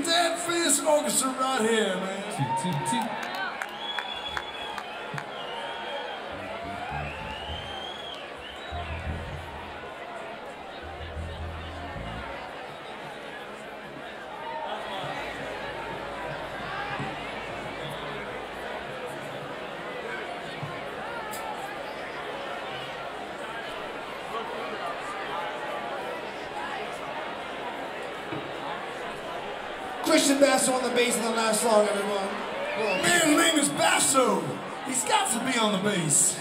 DeadPhishOrch Orchestra right here, man. Toot. Christian Basso on the bass in the last song, everyone. Man, his name is Basso. He's got to be on the bass.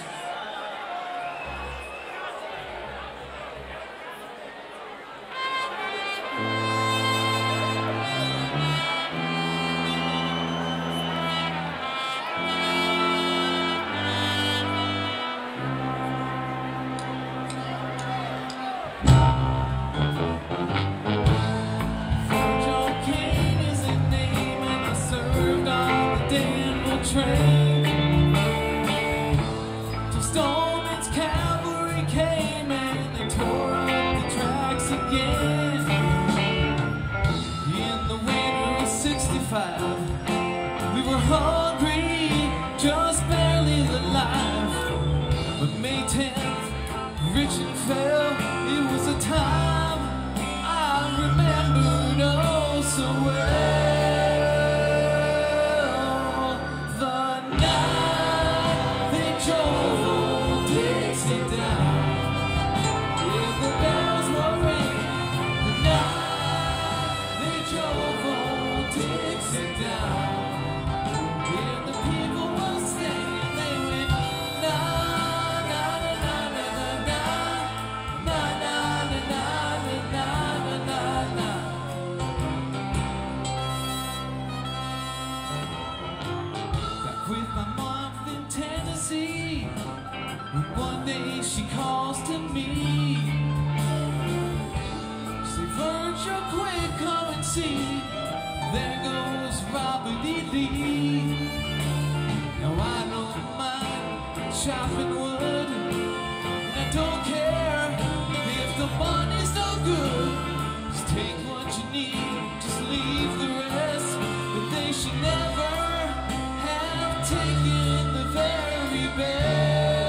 We were hungry, just barely alive. But May 10th, rich and fair, it was a time I remembered oh so well. The night they drove old Dixie down, yeah, the bells were ringing. The night they drove old Dixie down. One day she calls to me, say, Virgil, quick, come and see, there goes Robert E. Lee. Now I don't mind chopping wood, and I don't care if the money's no good. Just take what you need, just leave the rest. But they should never have taken the very best.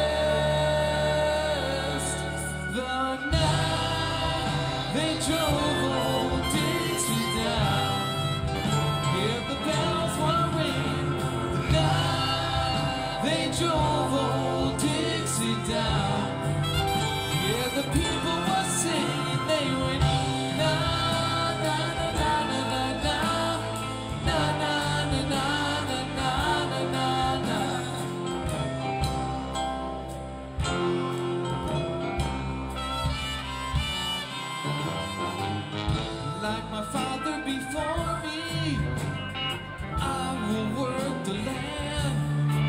They drove old Dixie down. Yeah, the bells were ringing. The night they drove old Dixie down. Yeah, the people were singing. They went na na na na na na na na na na na na na. Like my father before me, I will work the land.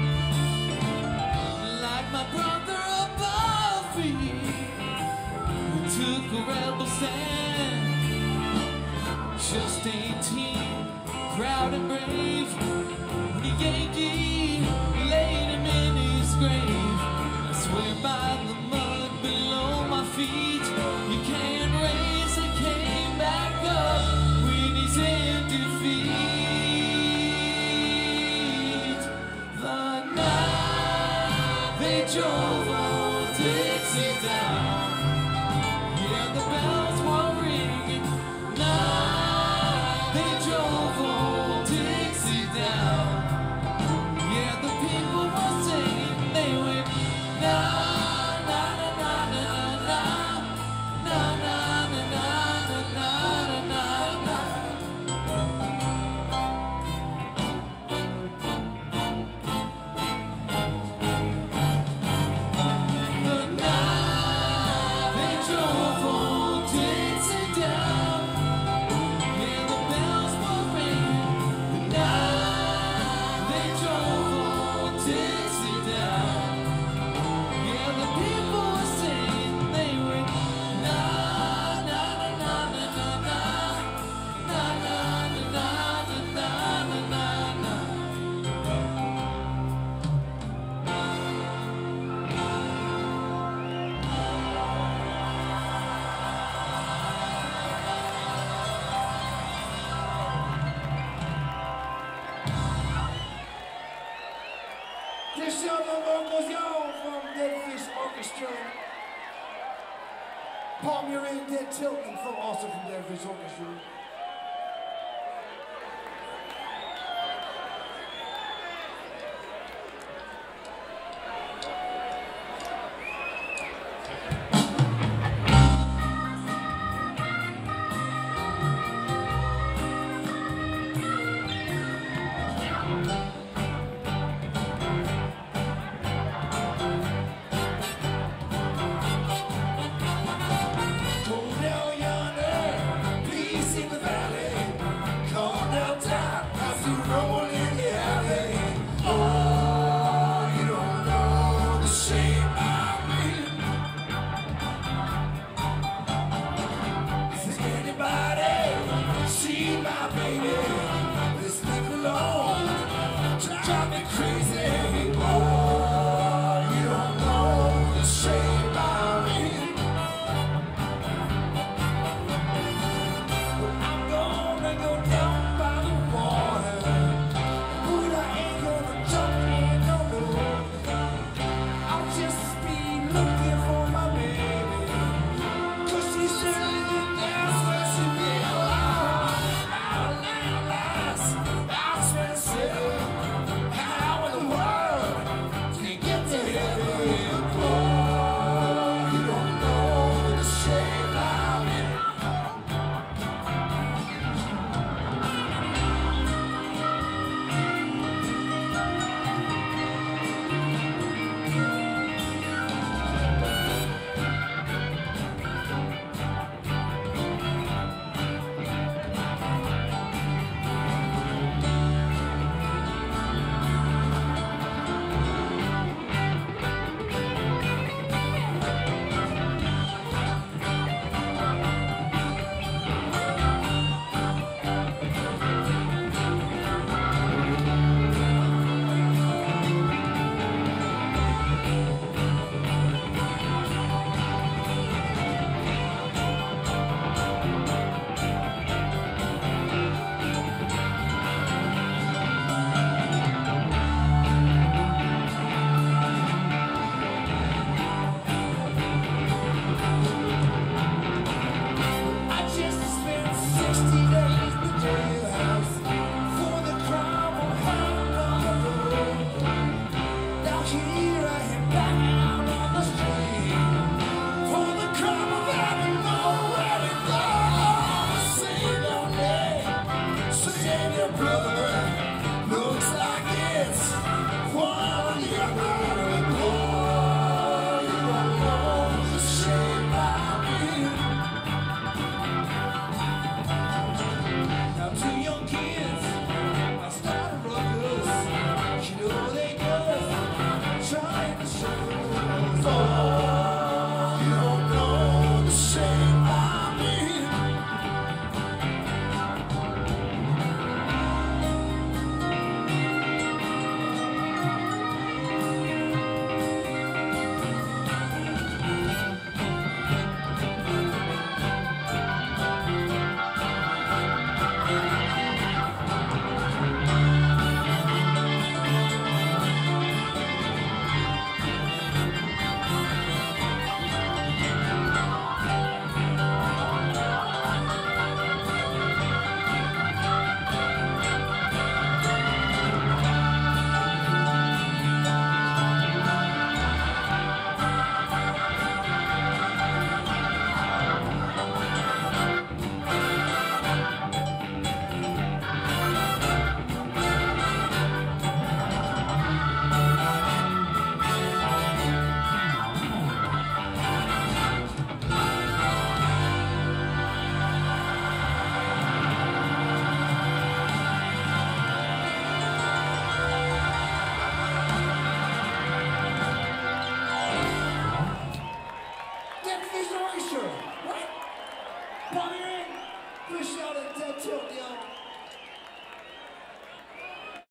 Like my brother above me, who took a rebel stand. Just 18, proud and brave, when a Yankee laid him in his grave. I swear by the mud below my feet, you can't raise a cane back up when he's in defeat. The night they drove old Dixie down. Yeah, the bells were ringing. Night they drove old Dixie down. Yeah, the people were singing. They went na na na na na na na na. Sheldon on vocals, y'all, from DeadPhish Orchestra. Paul Murin, Tilton, also from DeadPhish Orchestra.